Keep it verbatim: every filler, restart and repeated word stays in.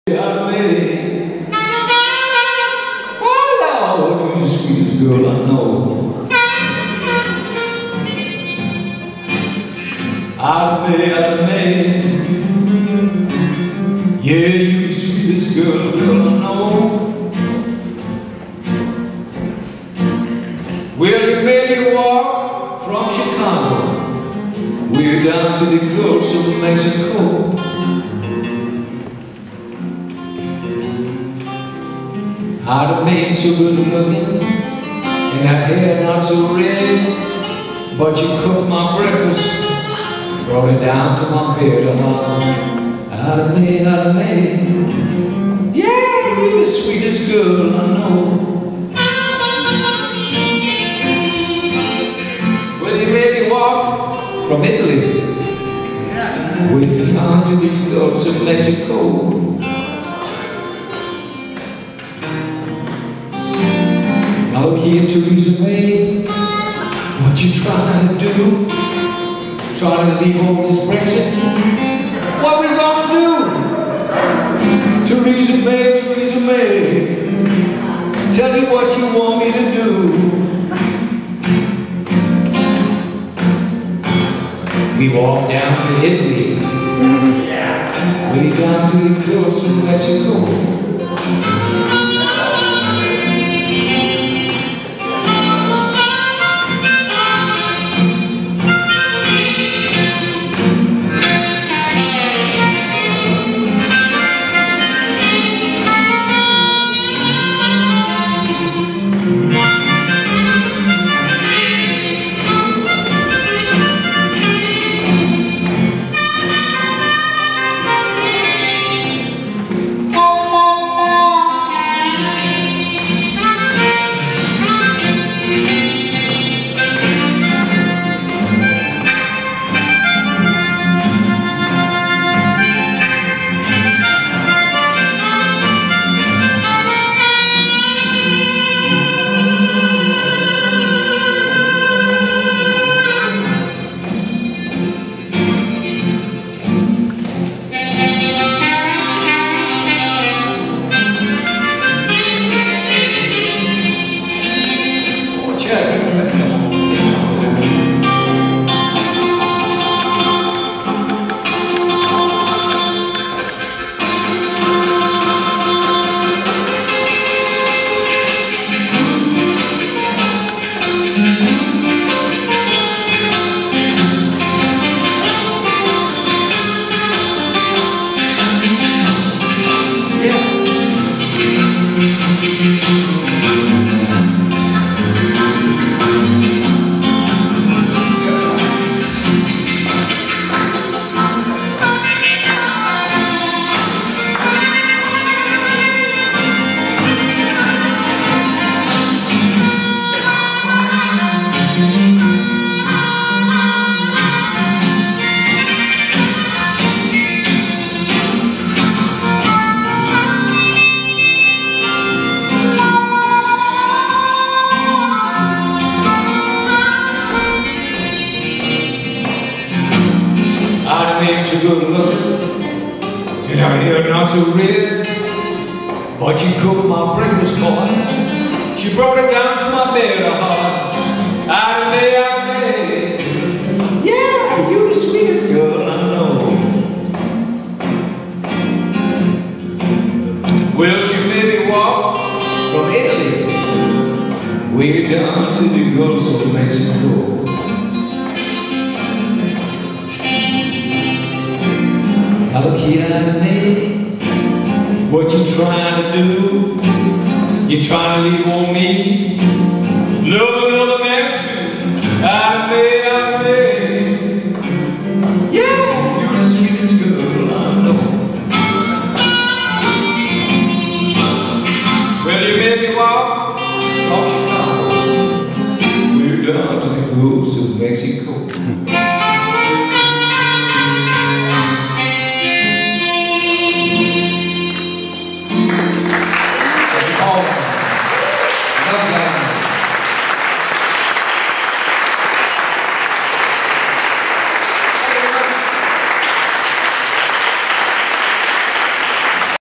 out of me. Oh Lord, you're the sweetest girl I know. Out of me, out of me. Yeah, you're the sweetest girl, girl I know. Well, you made me walk from Chicago way down to the coast of Mexico. I'd have been so good looking, and her hair not so red, but you cooked my breakfast, brought it down to my bed. Out of me, out of me. Yeah, you're the sweetest girl I know. Well, you made me walk from Italy way down to the Gulf of Mexico. Now look here, Theresa May, what you trying to do? Trying to leave all this Brexit? What we gonna do? Theresa May, Theresa May, tell me what you want me to do. We walked down to Italy, yeah, way down to the coast of Mexico. You're good looking, and her hair not so red, but you cooked my breakfast, boy. She brought it down to my bed, uh-huh. Out of me, out of me. Yeah, you're the sweetest girl I know. Well, she made me walk from Italy way down to the Gulf of Mexico. Now look here at me, what you trying to do? You trying to leave on me, love another man too. Out of me, out of me. Yeah, you're the sweetest girl I know. Well, you made me walk from Chicago way down to the coast of Mexico.